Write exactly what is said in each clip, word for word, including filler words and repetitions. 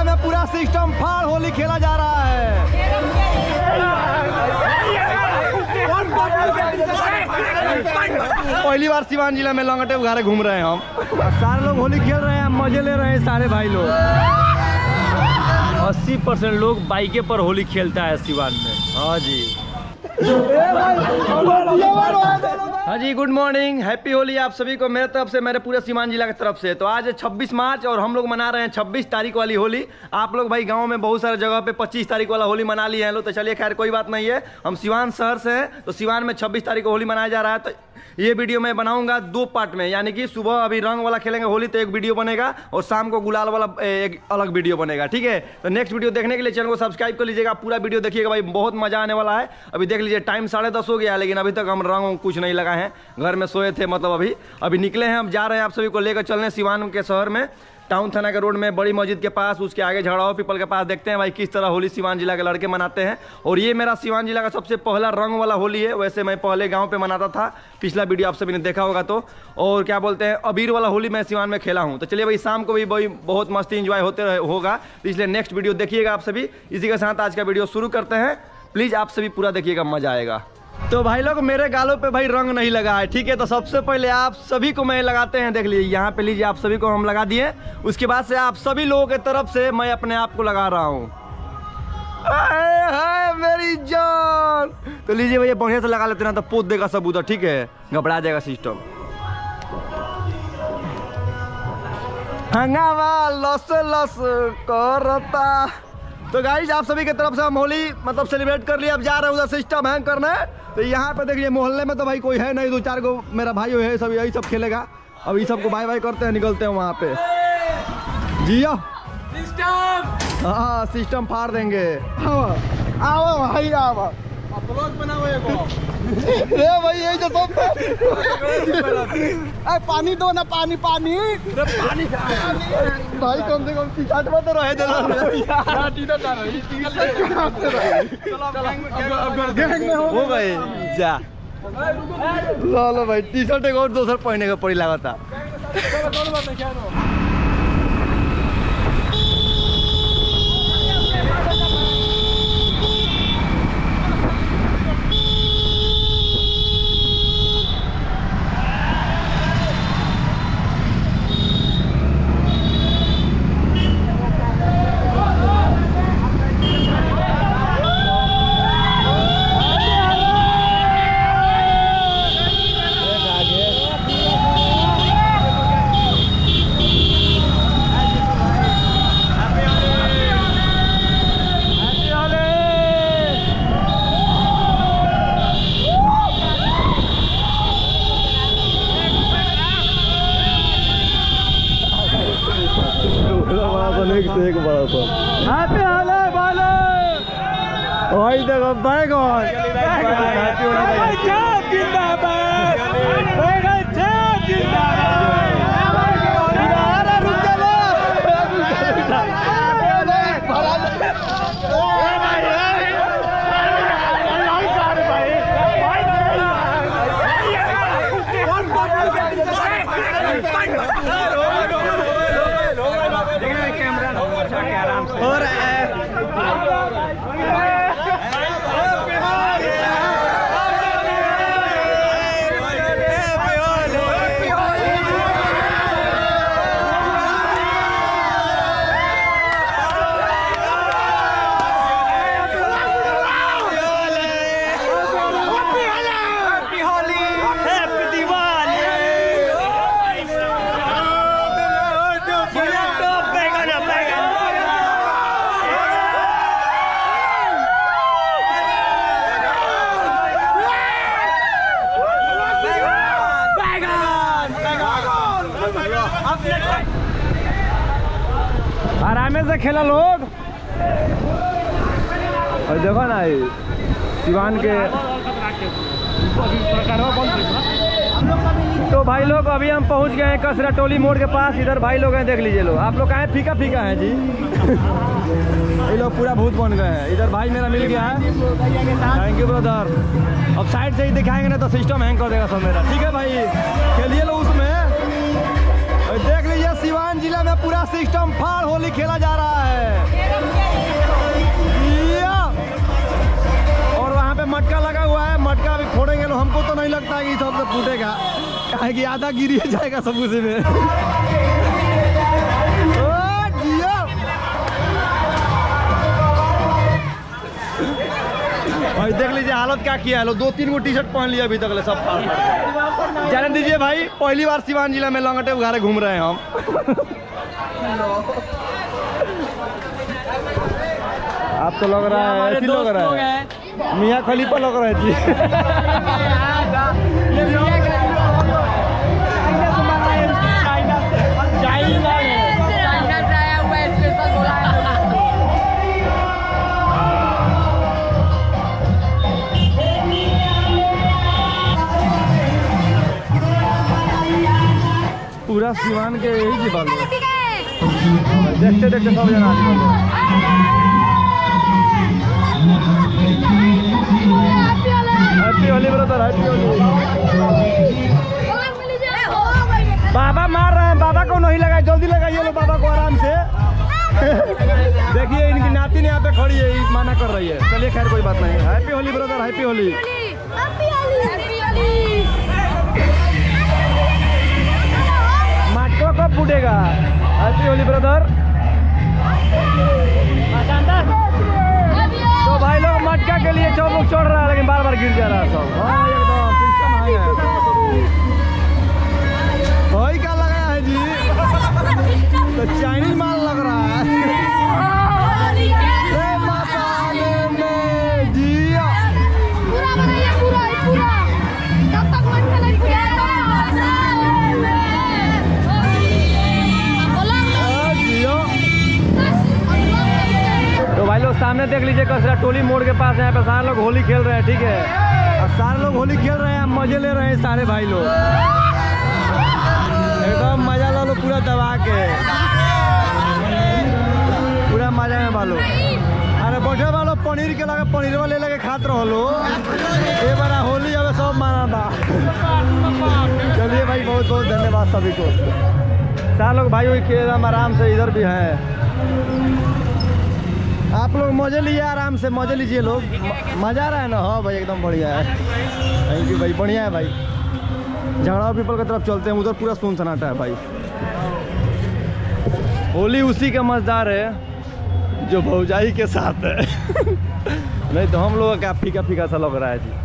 जिला में पूरा सिस्टम फाड़ होली खेला जा रहा है। पहली बार सिवान जिला में लंगटे उघारे घूम रहे हैं हम। सारे लोग होली खेल रहे हैं, मजे ले रहे हैं सारे भाई लोग। अस्सी परसेंट लोग बाइके पर होली खेलता है सिवान में। हाँ जी हाँ जी, गुड मॉर्निंग, हैप्पी होली आप सभी को मेरे तरफ से, मेरे पूरे सीवान जिला की तरफ से। तो आज है छब्बीस मार्च और हम लोग मना रहे हैं छब्बीस तारीख वाली होली। आप लोग भाई गांव में बहुत सारे जगह पे पच्चीस तारीख वाला होली मना लिए हैं लोग, तो चलिए खैर कोई बात नहीं है। हम सिवान शहर से हैं तो सिवान में छब्बीस तारीख को होली मनाया जा रहा है। तो ये वीडियो मैं बनाऊंगा दो पार्ट में, यानी कि सुबह अभी रंग वाला खेलेंगे होली तो एक वीडियो बनेगा और शाम को गुलाल वाला एक अलग वीडियो बनेगा, ठीक है। तो नेक्स्ट वीडियो देखने के लिए चैनल को सब्सक्राइब कर लीजिएगा, पूरा वीडियो देखिएगा भाई, बहुत मजा आने वाला है। अभी देख लीजिए टाइम साढ़े दस हो गया है, लेकिन अभी तक हम रंग कुछ नहीं लगा है, घर में सोए थे, मतलब अभी अभी निकले हैं। हम जा रहे हैं आप सभी को लेकर चलने सिवान के शहर में, टाउन थाना के रोड में बड़ी मस्जिद के पास, उसके आगे झगड़ाओ पीपल के पास। देखते हैं भाई किस तरह होली सिवान जिला के लड़के मनाते हैं। और ये मेरा सिवान जिला का सबसे पहला रंग वाला होली है। वैसे मैं पहले गांव पे मनाता था, पिछला वीडियो आप सभी ने देखा होगा तो। और क्या बोलते हैं, अबीर वाला होली मैं सिवान में खेला हूँ। तो चलिए भाई शाम को भी भाई बहुत मस्ती इंजॉय होते होगा, तो इसलिए नेक्स्ट वीडियो देखिएगा आप सभी। इसी के साथ आज का वीडियो शुरू करते हैं, प्लीज़ आप सभी पूरा देखिएगा, मजा आएगा। तो भाई लोग मेरे गालों पे भाई रंग नहीं लगा है, ठीक है। तो सबसे पहले आप सभी को मैं लगाते हैं, देख लीजिए यहाँ पे, लीजिए आप सभी को हम लगा दिए। उसके बाद से आप सभी लोगों के तरफ से मैं अपने आप को लगा रहा हूँ। हाय मेरी जान, तो लीजिए भैया बढ़िया से लगा लेते ना, तो पोत देगा सब उधर, ठीक है, घबरा जाएगा सिस्टम। हंगामा लस लस करता। तो गाइस आप सभी की तरफ से हम होली मतलब सेलिब्रेट कर लिया। अब जा रहे हैं उधर सिस्टम हैंग करने। तो यहाँ पे देखिए मोहल्ले में तो भाई कोई है नहीं, दो चार को मेरा भाई है, सब यही सब खेलेगा। अब ये सबको बाय बाय करते हैं, निकलते हैं वहाँ पे। जियो सिस्टम, हाँ सिस्टम फाड़ देंगे। आओ भाई आओ, रे भाई ये जो सब पानी दो ना, पानी पानी पानी भाई, कम से कम टी शर्ट में तो रहे हो भाई। जा लो भाई, टी शर्ट एक और दोसर पहने का पड़ी लागता। एक बड़ा सा हैप्पी होली बोलो भाई, देखो बैगन जिंदाबाद, बैगन जिंदाबाद। और आराम से खेला लोग। और देखो ना सिवान के तो भाई लोग अभी हम पहुंच गए हैं कसरा टोली मोड़ के पास। इधर भाई लोग हैं, देख लीजिए लोग। आप लोग कहाँ हैं? फीका फीका है जी। ये लोग पूरा भूत बन गए हैं। इधर भाई मेरा मिल गया है, थैंक यू ब्रदर। अब साइड से ही दिखाएंगे ना तो सिस्टम हैंग कर देगा सब मेरा, ठीक है भाई। खेलिए लोग उसमें, देख लीजिए सिवान जिला में पूरा सिस्टम फाड़ होली खेला जा रहा है। हमको तो नहीं लगता है कि सबसे फूटेगा, काहे कि आधा गिर ही जाएगा सब उसी में। भाई देख लीजिए हालत क्या किया है, लो दो तीन गो टी शर्ट पहन लिया अभी तक ले, सब फाड़ फाड़। जाने दीजिए भाई, पहली बार सिवान जिला में लंगटे उघारे घूम रहे हैं हम। आप तो लग रहा है ऐसी लग रहा है मियाँ खलीफा लग रहा है जी। पूरा सिवान के यही जी बाल देखते देखते सब जना happy Holi brother, happy Holi. बाबा मार रहे हैं, बाबा को नहीं लगाए, जल्दी लगाइए लो बाबा को आराम से। देखिए इनकी नातिन यहाँ पे खड़ी है, माना कर रही है। चलिए खैर कोई बात नहीं। Happy Holi brother, happy Holi. माटको कब फूटेगा? Happy Holi brother. तो भाई लोग मटका के लिए सब लोग चढ़ रहा है, लेकिन बार बार गिर जा रहा है सब। हाँ एकदम सिस्टम है। भाई क्या लगाया है जी? तो चाइनीज माल लग रहा है। तो भाई लोग सामने देख लीजिए कसरा टोली मोड़ के पास, यहाँ पे सारे लोग होली खेल रहे हैं, ठीक है। और सारे लोग होली खेल रहे हैं, मजे ले रहे हैं सारे भाई लोग, एकदम मजा लो लो पूरा दबा के, पूरा मजा में बालो। अरे बैठे वालों पनीर के लगे पनीर वाले लगे खात रहो लो, ये बड़ा होली अब सब माना था। चलिए भाई बहुत बहुत धन्यवाद सभी को। सारे लोग भाई वही खेल आराम से, इधर भी है। आप लोग मजे लिए, आराम से मजे लीजिए लोग, मजा आ रहा है ना? हाँ भाई एकदम बढ़िया है, थैंक यू भाई, बढ़िया है भाई। झगड़ा पीपल की तरफ चलते हैं, उधर पूरा सुन सन्नाटा है भाई। होली उसी का मजेदार है जो भौजाई के साथ है। नहीं तो हम लोगों का फीका फीका सा लग रहा है जी,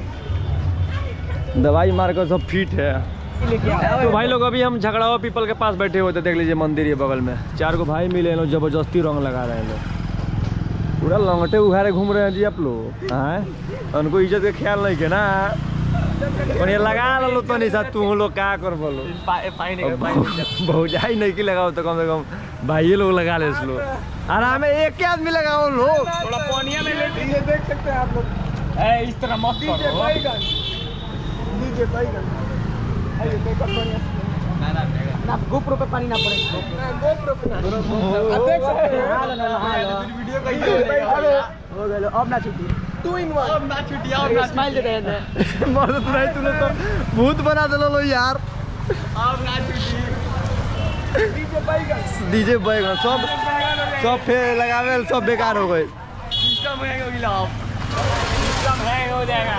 दवाई मार कर सब फिट है। तो भाई लोग अभी हम झगड़ावा पीपल के पास बैठे हुए थे, देख लीजिए मंदिर ये बगल में, चार को भाई मिले लोग, जबरदस्ती रंग लगा रहे हैं लोग, पूरा लंगटे उघारे घूम रहे हैं जी आप लोग। हाँ उनको इज्जत का ख्याल नहीं के ना, और ये लगा लो तो नहीं साथ तुम लोग क्या कर बोलो, भौजाई नहीं की लगाओ तो कम से कम भाई लोग लगा ले लो, आराम में एक के आदमी लगाओ लोग, थोड़ा पानिया में लेते ये देख सकते हैं आप लोग। ए इस तरह मत करो, ना गोप्रो पे पानी ना पड़े, गोप्रो पे ना देख सकते हैं। वीडियो कैसे हो गया? अब ना छुट्टी टू इन वन, अब ना छुट्टी, अब ना स्माइल दे रहे हैं। मदद नहीं तूने तो भूत बना दे लो यार। अब ना छुट्टी डीजे बैगन, डीजे बैगन सब सब फेर लगावे, सब बेकार हो गए। सिस्टम हैंग हो गया, सिस्टम हैंग हो जाएगा।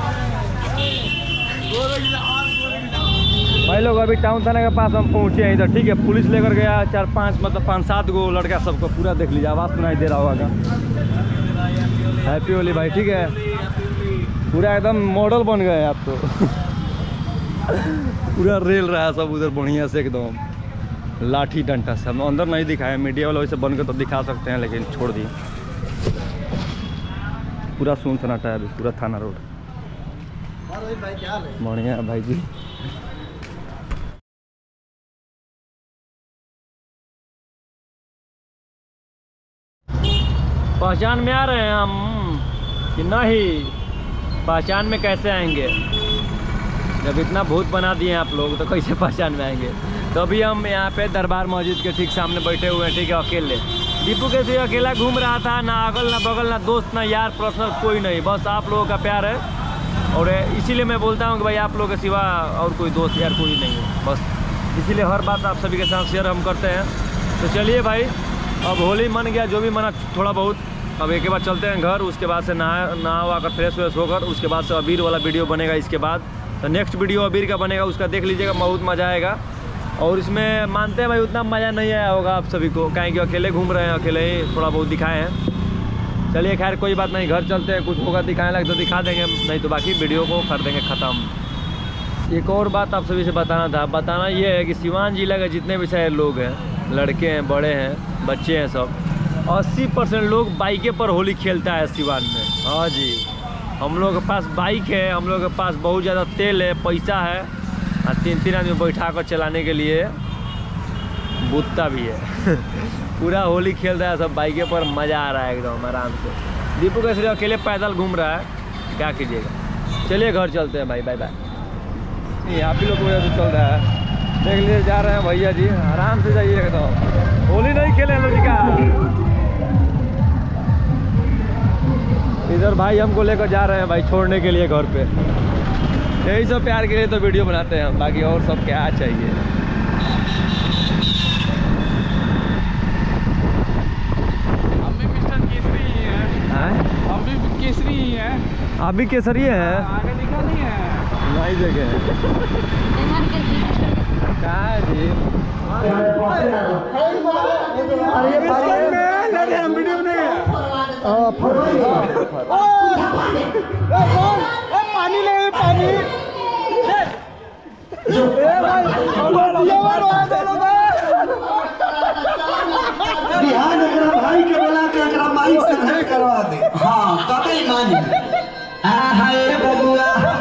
भाई लोग अभी टाउन थाने के पास हम पहुँचे हैं इधर, ठीक है। पुलिस लेकर गया चार पांच, मतलब पाँच सात गो लड़का, सबको पूरा देख लीजिए, आवाज़ सुनाई दे रहा होगा। हैप्पी होली भाई, ठीक है। पूरा एकदम मॉडल बन गए आप तो। पूरा रेल रहा है सब उधर बढ़िया से, एकदम लाठी डंडा से। हम अंदर नहीं दिखाए, मीडिया वाले वैसे बन के तो दिखा सकते हैं, लेकिन छोड़ दिए। पूरा सुन सन्नाटा है अभी, पूरा थाना रोड। बढ़िया भाई जी। पहचान में आ रहे हैं हम कि नहीं? पहचान में कैसे आएंगे जब इतना भूत बना दिए आप लोग, तो कैसे पहचान में आएंगे? तो अभी हम यहाँ पे दरबार मस्जिद के ठीक सामने बैठे हुए हैं, ठीक है। अकेले दीपू कैसे अकेला घूम रहा था, ना अगल ना बगल ना दोस्त ना यार पर्सनल कोई नहीं, बस आप लोगों का प्यार है। और इसीलिए मैं बोलता हूँ कि भाई आप लोगों के सिवा और कोई दोस्त यार कोई नहीं है, बस इसीलिए हर बात आप सभी के साथ शेयर हम करते हैं। तो चलिए भाई, अब होली मन गया, जो भी मना थोड़ा बहुत, अब एक बार चलते हैं घर, उसके बाद से नहा नहा कर फ्रेश व्रेश होकर उसके बाद से अबीर वाला वीडियो बनेगा। इसके बाद तो नेक्स्ट वीडियो अबीर का बनेगा, उसका देख लीजिएगा, बहुत मज़ा आएगा। और इसमें मानते हैं भाई उतना मज़ा नहीं आया होगा आप सभी को, काहे कि अकेले घूम रहे हैं, अकेले ही थोड़ा बहुत दिखाए हैं। चलिए खैर कोई बात नहीं, घर चलते हैं, कुछ होगा दिखाने लगे तो दिखा देंगे, नहीं तो बाकी वीडियो को कर देंगे ख़त्म। एक और बात आप सभी से बताना था, बताना ये है कि सिवान जिला के जितने भी सारे लोग हैं, लड़के हैं, बड़े हैं, बच्चे हैं, सब अस्सी परसेंट लोग बाइके पर होली खेलता है सिवान में। हाँ जी, हम लोग के पास बाइक है, हम लोग के पास बहुत ज़्यादा तेल है, पैसा है, और तीन तीन आदमी बैठा कर चलाने के लिए बुत्ता भी है। पूरा होली खेल रहा है सब बाइके पर, मज़ा आ रहा है एकदम आराम से। दीपू कैसे अकेले पैदल घूम रहा है, क्या कीजिएगा। चलिए घर चलते हैं भाई, बाय बाय। आप ही लोग की वजह से चल रहा है, देख लीजिए जा रहे हैं भैया जी, आराम से जाइए एकदम, होली नहीं खेले हम लोग का। इधर भाई हमको लेकर जा रहे हैं भाई छोड़ने के लिए घर पे, यही सब प्यार के लिए तो वीडियो बनाते हैं हम, बाकी और सब क्या चाहिए। हम भी मिस्टर केसरी ही हैं, हम भी केसरी ही हैं। आप भी केसरी हैं? आगे दिखा नहीं है, नहीं देखे क्या जी। अरे हम वीडियो पानी नहीं, पानी बिहान एकरा भाई के बोला के एकरा माई से भेंट करवा दे। हाँ कतई मानी। हां हाय बबुआ